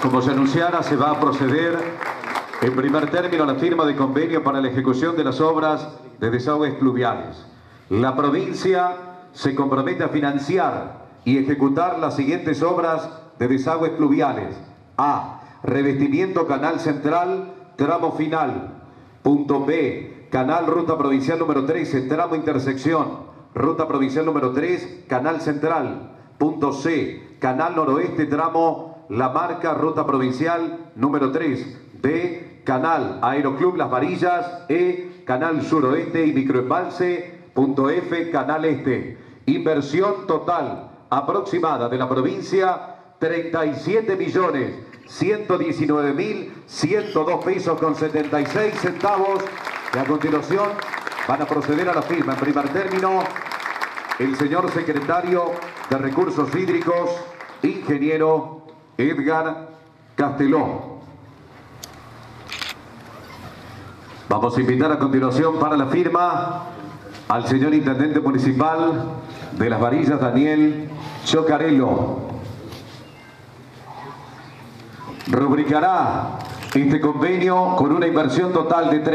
Como se anunciara, se va a proceder en primer término a la firma de convenio para la ejecución de las obras de desagües pluviales. La provincia se compromete a financiar y ejecutar las siguientes obras de desagües pluviales. A. Revestimiento Canal Central, tramo final. Punto B. Canal Ruta Provincial número 13, tramo intersección. Ruta Provincial número 3, Canal Central. Punto C. Canal Noroeste, tramo La Marca, Ruta Provincial número 3. B. Canal Aeroclub Las Varillas. E. Canal Suroeste y Microembalse. Punto F. Canal Este. Inversión total aproximada de la provincia, 37.119.102 pesos con 76 centavos. Y a continuación van a proceder a la firma. En primer término, el señor secretario de Recursos Hídricos, ingeniero Edgar Casteló. Vamos a invitar a continuación para la firma al señor intendente municipal de Las Varillas, Daniel Chocarello. Rubricará este convenio con una inversión total de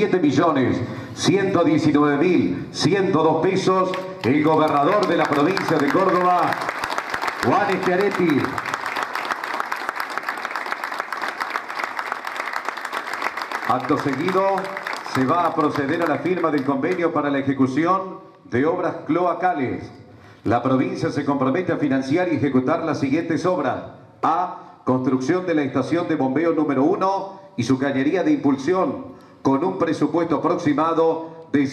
37.119.102 pesos el gobernador de la provincia de Córdoba, Juan Schiaretti. Acto seguido se va a proceder a la firma del convenio para la ejecución de obras cloacales. La provincia se compromete a financiar y ejecutar las siguientes obras. A. Construcción de la estación de bombeo número 1 y su cañería de impulsión con un presupuesto aproximado de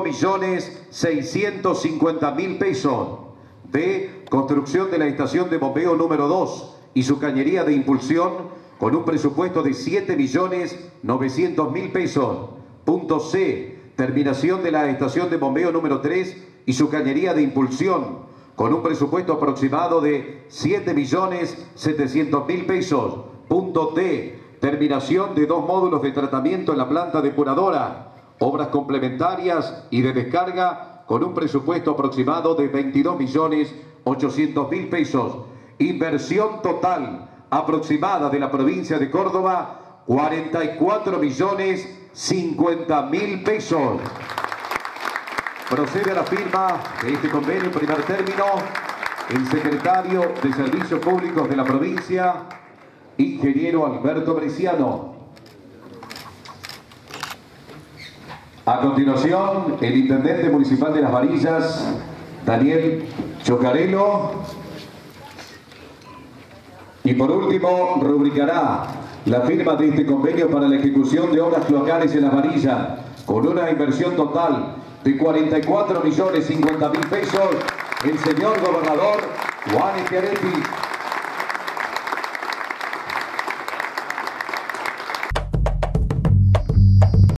5.650.000 pesos. B. Construcción de la estación de bombeo número 2 y su cañería de impulsión con un presupuesto de 7.900.000 pesos. Punto C. Terminación de la estación de bombeo número 3 y su cañería de impulsión con un presupuesto aproximado de 7.700.000 pesos. Punto D. Terminación de 2 módulos de tratamiento en la planta depuradora, obras complementarias y de descarga con un presupuesto aproximado de 22.800.000 pesos. Inversión total aproximada de la provincia de Córdoba, 44.050.000 pesos. Procede a la firma de este convenio en primer término el secretario de Servicios Públicos de la provincia, ingeniero Alberto Bresciano. A continuación, el intendente municipal de Las Varillas, Daniel Chocarello. Y por último, rubricará la firma de este convenio para la ejecución de obras cloacales en Las Varillas con una inversión total de 44.050.000 pesos el señor gobernador Juan Schiaretti.